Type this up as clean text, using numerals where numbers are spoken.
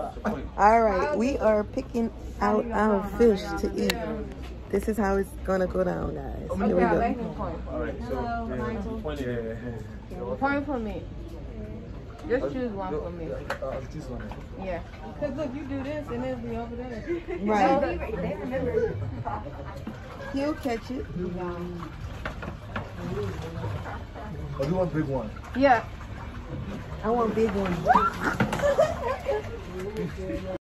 All right, we are picking out our fish to eat. This is how it's gonna go down, guys. Here we go. All right, so Point for me. Just choose one for me. this one. Yeah. Because look, you do this and it'll be over there. Right. They remember. He'll catch it. Oh, you want big one? Yeah. I want big ones.